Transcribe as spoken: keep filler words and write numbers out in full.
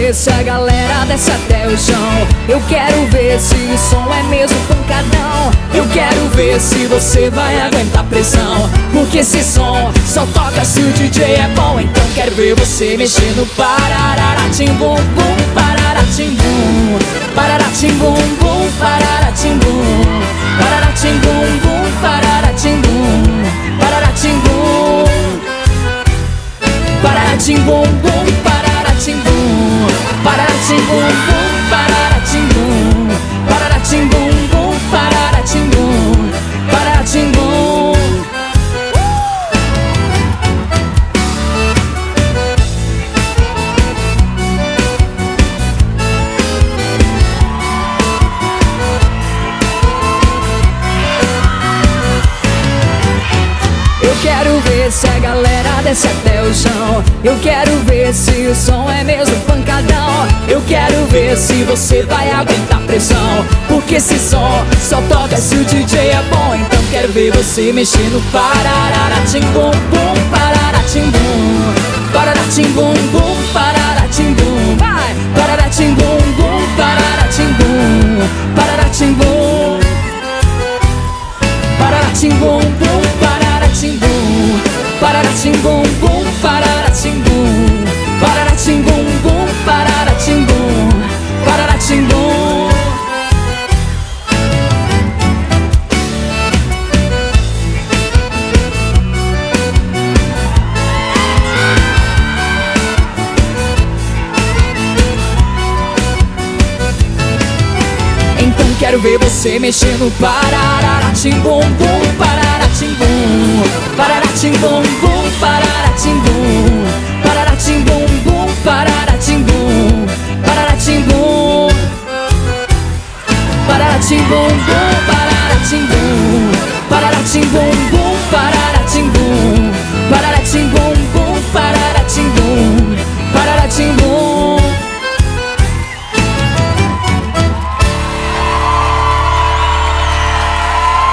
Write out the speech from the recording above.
ver se a galera desce até o chão. Eu quero ver se o som é mesmo pancadão. Eu quero ver se você vai aguentar pressão, porque esse som só toca se o D J é bom. Então quero ver você mexer no parararatim-bum, bum, parararatim-bum, pararatim-bum, bum, pararatim-bum, pararatim-bum, bum, pararatim-bum, pararatim-bum, pararatim-bum, bum, pararatim-bum, pararatim-bum, bum, pararatim-bum, pararatim-bum, bum, pararatim-bum, pararatim-bum. Eu quero ver se a galera desce até o chão. Eu quero ver se o som é mesmo pancadão. Eu quero ver se você vai aguentar pressão, porque esse som só toca se o D J é bom. Então quero ver você mexer no parararatim-bum, bum, pararatim-bum, pararatim-bum, bum, pararatim-bum, vai, pararatim-bum, bum, pararatim-bum, pararatim-bum, pararatim-bum, bum, pararatim-bum, pararatim-bum, bum, pararatim-bum, pararatim-bum, bum, pararatim-bum, pararatim-bum. Então quero ver você mexer no parararatim-bum, bum, pararatim-bum, pararatim-bum, bum, pararatim-bum, pararatim-bum, bum, pararatim-bum, pararatim-bum, pararatim-bum, bum, pararatim-bum, pararatim-bum, bum, pararatim-bum.